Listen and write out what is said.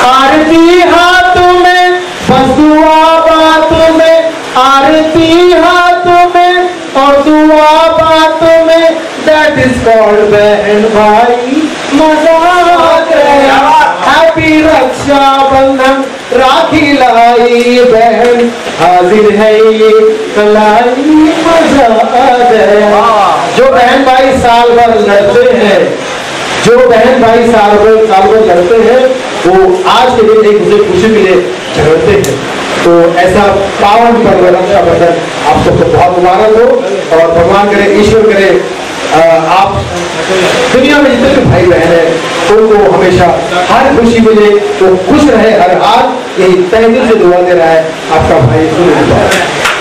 आरती हाथों में बस दुआ बातों में, आरती हाथों में और दुआ बातों में, दैट इज कॉल्ड बहन भाई मजा आ गया। हैप्पी रक्षाबंधन, राखी लाई बहन, हाजिर है ये कलाई, मजा आ गया। जो बहन भाई साल भर लड़ते हैं, जो बहन भाई साल भर लड़ते हैं, वो आज के दिन एक दूसरे खुशी मिले झगड़ते हैं। तो ऐसा पावन पर्व रक्षाबंधन आप सबको बहुत मुबारक हो और भगवान करे, ईश्वर करे आप दुनिया में जितने भी भाई बहन है उनको हमेशा हर खुशी मिले, तो खुश रहे हर हाल, यही तहे दिल से दुआ दे रहा है आपका भाई।